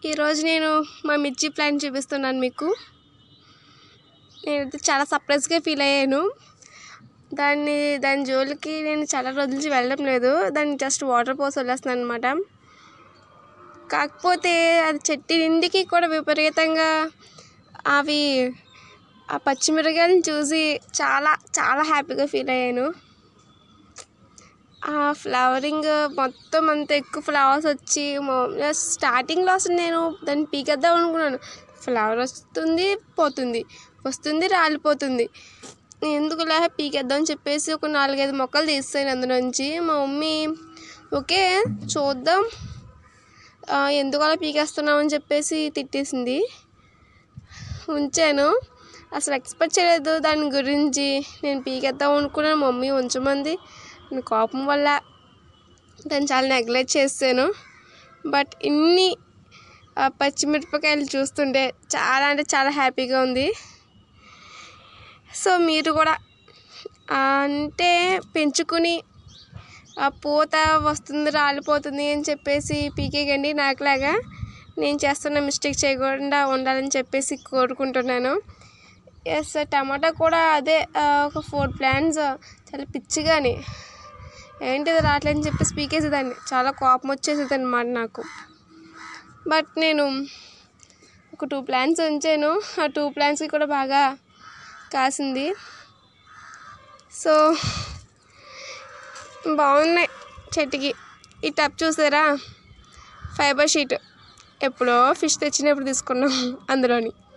ఈరోజు నేను మా మిర్చి ప్లాంట్ చూపిస్తున్నాను మీకు. నేనైతే చాలా సర్ప్రైజ్గా ఫీల్ అయ్యాను. దాని జోలికి నేను చాలా రోజుల నుంచి వెళ్ళడం లేదు. దాన్ని జస్ట్ వాటర్ పోసి వదిలేస్తున్నాను అనమాట. కాకపోతే అది చెట్టు నిండికి కూడా విపరీతంగా అవి ఆ పచ్చిమిరకాయలను చూసి చాలా చాలా హ్యాపీగా ఫీల్ అయ్యాను. ఆ ఫ్లవరింగ్ మొత్తం అంత ఎక్కువ ఫ్లవర్స్ వచ్చి స్టార్టింగ్లో అసలు నేను దాన్ని పీకేద్దాం అనుకున్నాను. ఫ్లవర్ వస్తుంది పోతుంది, వస్తుంది రాలిపోతుంది. ఎందుకులా పీకేద్దాం అని చెప్పేసి ఒక 4-5 మొక్కలు తీస్తాను అందులోంచి. మా మమ్మీ ఓకే చూద్దాం ఎందుకు అలా పీకేస్తున్నావు అని చెప్పేసి తిట్టేసింది. ఉంచాను. అసలు ఎక్స్పెక్ట్ చేయలేదు దాని గురించి. నేను పీకేద్దాం అనుకున్నాను, మమ్మీ ఉంచమంది. నేను కోపం వల్ల దాన్ని చాలా నెగ్లెక్ట్ చేశాను. బట్ ఇన్ని పచ్చిమిరపకాయలు చూస్తుంటే చాలా అంటే చాలా హ్యాపీగా ఉంది. సో మీరు కూడా అంటే పెంచుకుని ఆ పూత వస్తుంది రాలిపోతుంది అని చెప్పేసి పీకేయండి. నాకులాగా నేను చేస్తున్న మిస్టేక్ చేయకుండా ఉండాలని చెప్పేసి కోరుకుంటున్నాను. ఎస్, టమాటా కూడా అదే ఒక 4 ప్లాంట్స్ చాలా పిచ్చిగాని ఏంటిది రావట్లేదని చెప్పేసి పీకేసేదాన్ని. చాలా కోపం వచ్చేసేది అన్నమాట నాకు. బట్ నేను ఒక 2 ప్లాంట్స్ ఉంచాను. ఆ 2 ప్లాంట్స్కి కూడా బాగా కాసింది. సో బాగున్నాయి చెట్టుకి. ఈ టబ్ చూసారా, ఫైబర్ షీట్ ఎప్పుడో ఫిష్ తెచ్చినప్పుడు తీసుకున్నాం అందులోని.